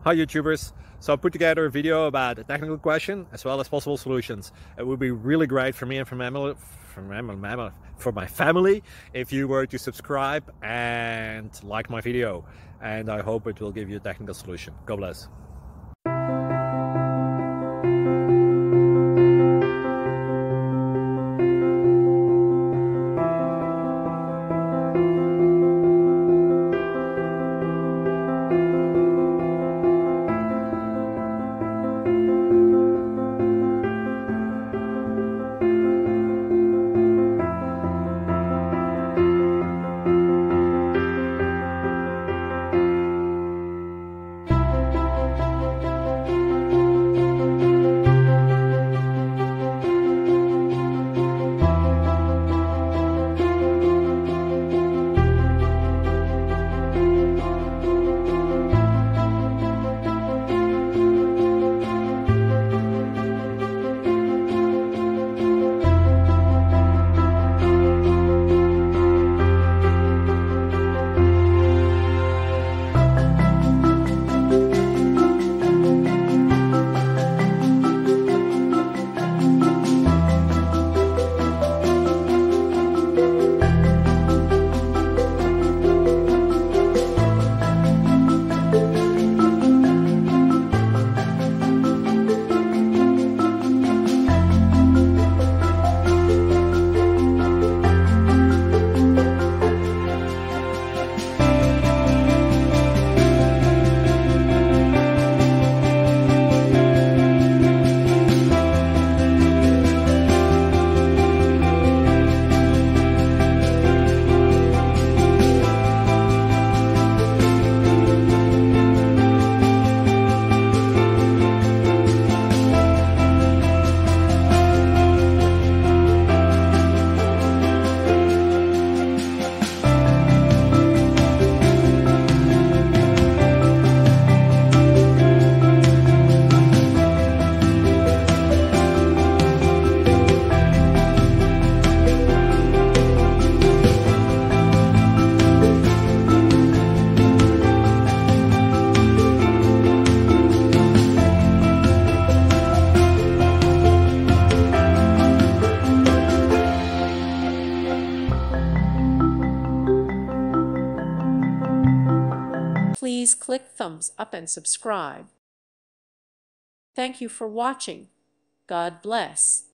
Hi YouTubers! So I put together a video about a technical question as well as possible solutions. It would be really great for me and for my family if you were to subscribe and like my video, and I hope it will give you a technical solution. God bless. Please click thumbs up and subscribe. Thank you for watching. God bless.